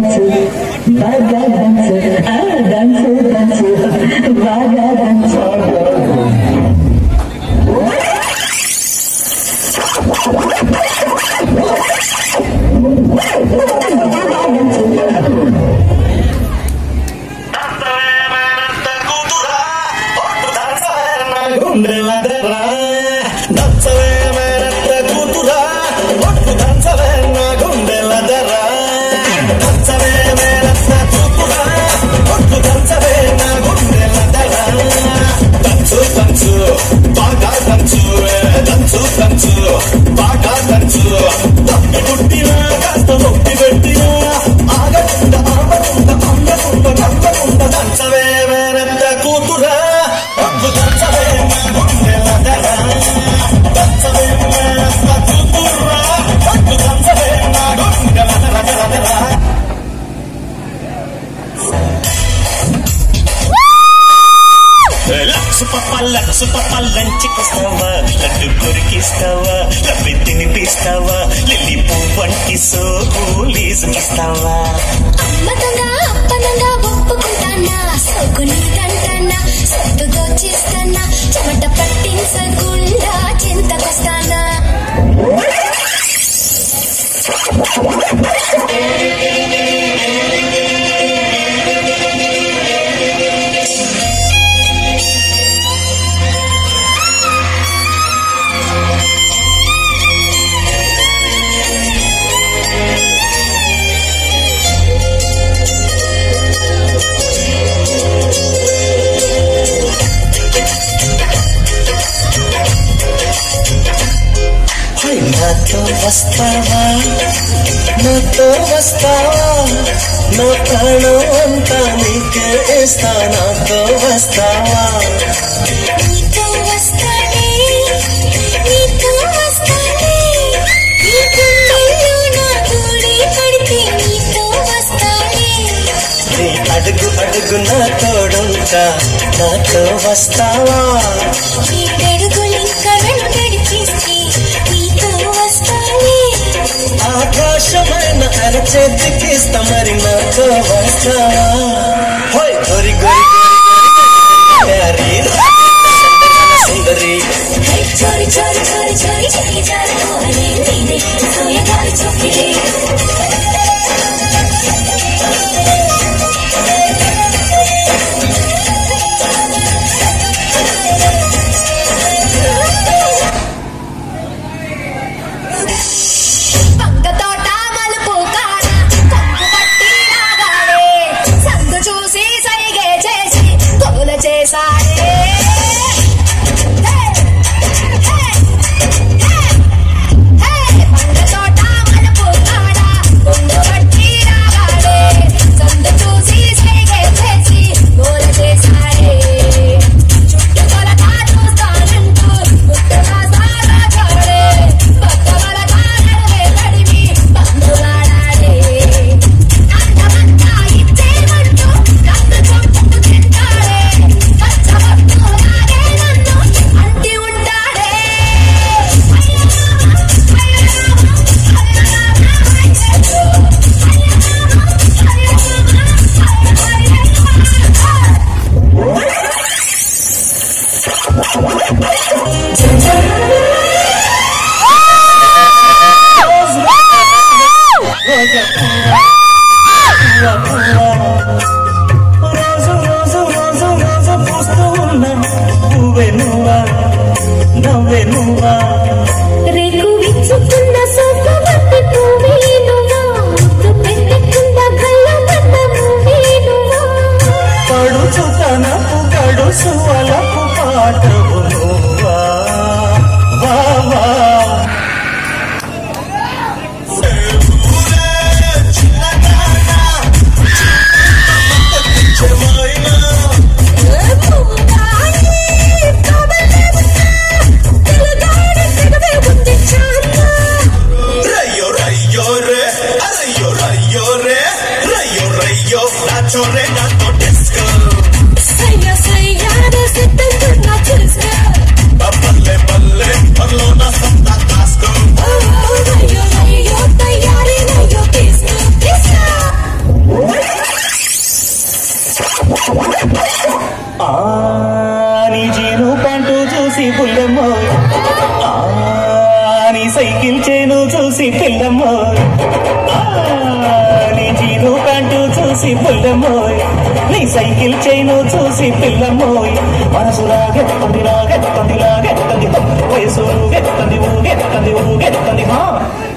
లంచికొస్తావా, laddu కొరికిస్తావా, లబ్బి తినిపిస్తావా, lily పువ్వంటి సోకు లీజుకిస్తావా? అమ్మతంగా అప్పనంగా ఒప్పుకుంటానా, సోకు నీదంటానా, సొత్తు దోచేస్తానా, చెమట పట్టించకుండా చింతకొస్తానా? నాతో వస్తావా, నాతో వస్తావా, నా ప్రాణం అంతా నీకే ఇస్తా, నాతో వస్తావా? నీతో వస్తానే, నీతో వస్తానే, నీ గుండెల్లో నా తోడే పడితే నీతో వస్తానే. నీ అడుగు అడుగు నా తోడుంటా, నాతో వస్తావా? ఈ అడుగులింకా వెంటడిపిస్తే నీతో వస్తానే. ఆకాశమైన అరచేతికిస్తా, మరి నాతో వస్తావా? హోయ్ గోరి గోరి గోరి సుందరి, చోరి చోరి చోరి చోరి చెయ్యి జారుకోవలే నేనే సోయగాలి చొక్కిలే. రోజు రోజు రోజు రోజు పూస్తూ ఉన్నా పువ్వే నువ్వా, నవ్వే నువ్వా, రేకు విచ్చుకున్న సోపు పట్టి పువ్వే నువ్వా, ముద్దు పెట్టకున్న కళ్ళ పడ్డ పువ్వే నువ్వా, పడుచు తనపు గడుసు అలపు పాటవు నువ్వా, వా వా. పిల్లమ్మోయ్ నీ జీను ప్యాంటు చూసి పిల్లమ్మోయ్ నీ సైకిల్ చైను చూసి పిల్లమ్మోయ్ మనసు లాగెత్తంది వయసు ఊగెత్తంది